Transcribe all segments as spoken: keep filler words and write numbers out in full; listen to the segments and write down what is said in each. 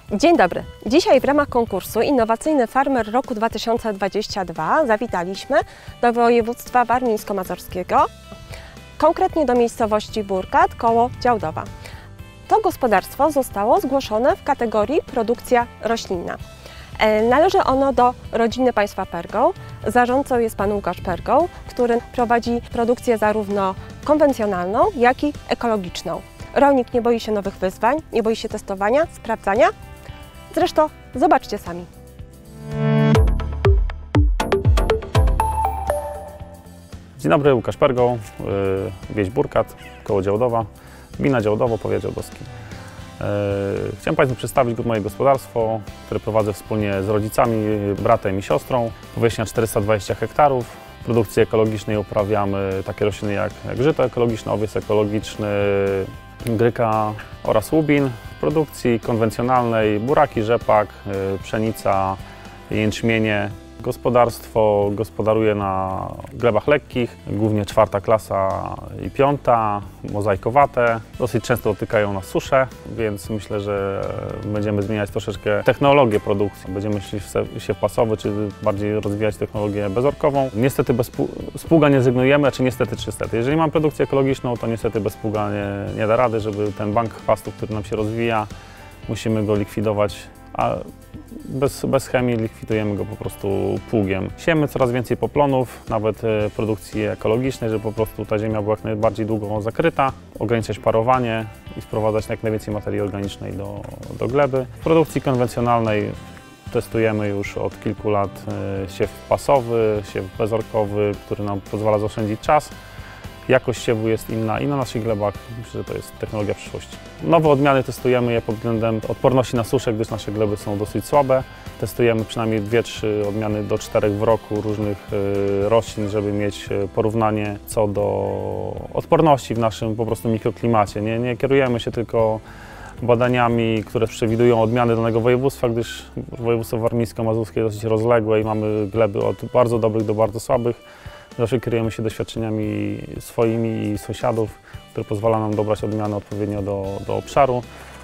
Dzień dobry. Dzisiaj w ramach konkursu Innowacyjny Farmer Roku dwa tysiące dwudziestego drugiego zawitaliśmy do województwa warmińsko-mazurskiego, konkretnie do miejscowości Burkat koło Działdowa. To gospodarstwo zostało zgłoszone w kategorii produkcja roślinna. Należy ono do rodziny państwa Pergoł. Zarządcą jest pan Łukasz Pergoł, który prowadzi produkcję zarówno konwencjonalną, jak i ekologiczną. Rolnik nie boi się nowych wyzwań, nie boi się testowania, sprawdzania. Zresztą zobaczcie sami. Dzień dobry, Łukasz Pergoł, wieś Burkat, koło Działdowa, gmina Działdowo, powiat działdowski. Chciałem Państwu przedstawić moje gospodarstwo, które prowadzę wspólnie z rodzicami, bratem i siostrą. Powierzchnia czterysta dwadzieścia hektarów. W produkcji ekologicznej uprawiamy takie rośliny jak, jak żyto ekologiczne, owiec ekologiczny, gryka oraz łubin. W produkcji konwencjonalnej buraki, rzepak, pszenica, jęczmienie. Gospodarstwo gospodaruje na glebach lekkich, głównie czwarta klasa i piąta, mozaikowate. Dosyć często dotykają nas susze, więc myślę, że będziemy zmieniać troszeczkę technologię produkcji. Będziemy szli w siew pasowy, czy bardziej rozwijać technologię bezorkową. Niestety bez z pługa nie zrezygnujemy, czy niestety, czy niestety. Jeżeli mam produkcję ekologiczną, to niestety bez pługa nie, nie da rady, żeby ten bank chwastów, który nam się rozwija, musimy go likwidować. A bez, bez chemii likwidujemy go po prostu pługiem. Siemy coraz więcej poplonów, nawet w produkcji ekologicznej, żeby po prostu ta ziemia była jak najbardziej długo zakryta, ograniczać parowanie i wprowadzać jak najwięcej materii organicznej do, do gleby. W produkcji konwencjonalnej testujemy już od kilku lat siew pasowy, siew bezorkowy, który nam pozwala zaoszczędzić czas. Jakość siewu jest inna i na naszych glebach myślę, że to jest technologia przyszłości. Nowe odmiany testujemy je pod względem odporności na suszę, gdyż nasze gleby są dosyć słabe. Testujemy przynajmniej dwie, trzy odmiany do czterech w roku różnych roślin, żeby mieć porównanie co do odporności w naszym po prostu mikroklimacie. Nie, nie kierujemy się tylko badaniami, które przewidują odmiany danego województwa, gdyż województwo warmińsko-mazurskie jest dosyć rozległe i mamy gleby od bardzo dobrych do bardzo słabych. Zawsze kierujemy się doświadczeniami swoimi i sąsiadów, które pozwala nam dobrać odmiany odpowiednio do, do obszaru.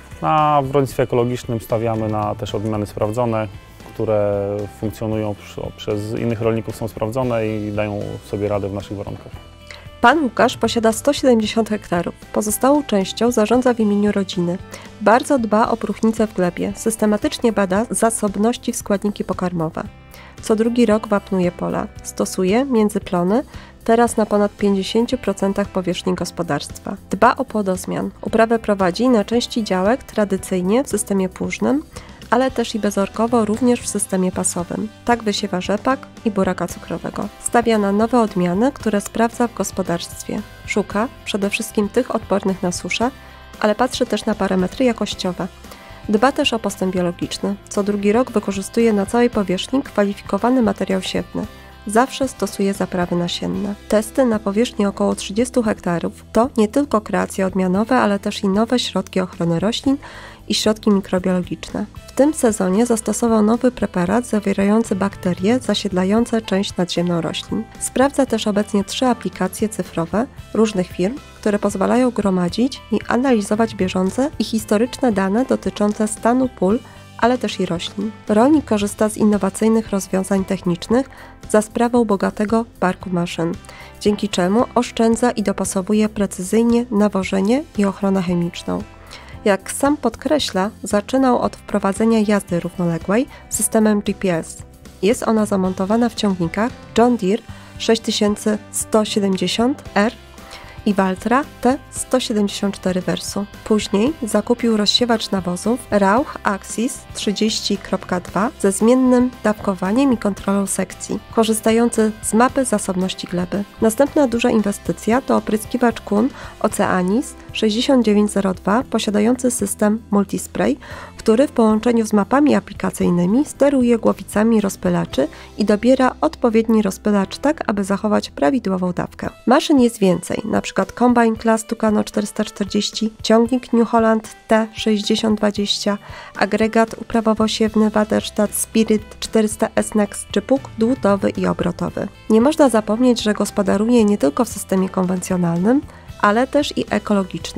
A w rolnictwie ekologicznym stawiamy na też odmiany sprawdzone, które funkcjonują przez innych rolników, są sprawdzone i dają sobie radę w naszych warunkach. Pan Łukasz posiada sto siedemdziesiąt hektarów. Pozostałą częścią zarządza w imieniu rodziny. Bardzo dba o próchnicę w glebie, systematycznie bada zasobności w składniki pokarmowe. Co drugi rok wapnuje pola, stosuje międzyplony, teraz na ponad pięćdziesięciu procentach powierzchni gospodarstwa. Dba o płodozmian. Uprawę prowadzi na części działek tradycyjnie w systemie płużnym, ale też i bezorkowo również w systemie pasowym. Tak wysiewa rzepak i buraka cukrowego. Stawia na nowe odmiany, które sprawdza w gospodarstwie. Szuka przede wszystkim tych odpornych na suszę, ale patrzy też na parametry jakościowe. Dba też o postęp biologiczny. Co drugi rok wykorzystuje na całej powierzchni kwalifikowany materiał siewny. Zawsze stosuje zaprawy nasienne. Testy na powierzchni około trzydziestu hektarów to nie tylko kreacje odmianowe, ale też i nowe środki ochrony roślin i środki mikrobiologiczne. W tym sezonie zastosował nowy preparat zawierający bakterie zasiedlające część nadziemną roślin. Sprawdza też obecnie trzy aplikacje cyfrowe różnych firm, które pozwalają gromadzić i analizować bieżące i historyczne dane dotyczące stanu pól, ale też i roślin. Rolnik korzysta z innowacyjnych rozwiązań technicznych za sprawą bogatego parku maszyn, dzięki czemu oszczędza i dopasowuje precyzyjnie nawożenie i ochronę chemiczną. Jak sam podkreśla, zaczynał od wprowadzenia jazdy równoległej systemem G P S. Jest ona zamontowana w ciągnikach John Deere sześć tysięcy sto siedemdziesiąt R i Valtra T sto siedemdziesiąt cztery Verso. Później zakupił rozsiewacz nawozów Rauch Axis trzydzieści kropka dwa ze zmiennym dawkowaniem i kontrolą sekcji, korzystający z mapy zasobności gleby. Następna duża inwestycja to opryskiwacz Kuhn Oceanis sześćdziesiąt dziewięć zero dwa posiadający system multispray, który w połączeniu z mapami aplikacyjnymi steruje głowicami rozpylaczy i dobiera odpowiedni rozpylacz tak, aby zachować prawidłową dawkę. Maszyn jest więcej, np. Combine Class Tucano czterysta czterdzieści, ciągnik New Holland T sześćdziesiąt dwadzieścia, agregat uprawowo-siewny Waderstadt Spirit czterysta S Next czy pług dłutowy i obrotowy. Nie można zapomnieć, że gospodaruje nie tylko w systemie konwencjonalnym, ale też i ekologicznym.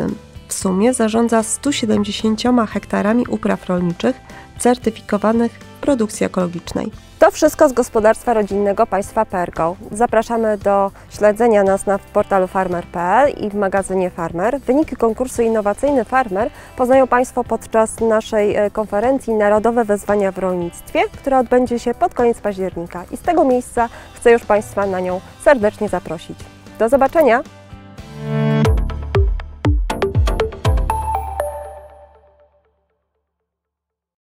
w sumie zarządza stu siedemdziesięcioma hektarami upraw rolniczych certyfikowanych w produkcji ekologicznej. To wszystko z gospodarstwa rodzinnego państwa Pergo. Zapraszamy do śledzenia nas na portalu farmer kropka p l i w magazynie Farmer. Wyniki konkursu Innowacyjny Farmer poznają Państwo podczas naszej konferencji Narodowe Wyzwania w Rolnictwie, która odbędzie się pod koniec października. I z tego miejsca chcę już Państwa na nią serdecznie zaprosić. Do zobaczenia!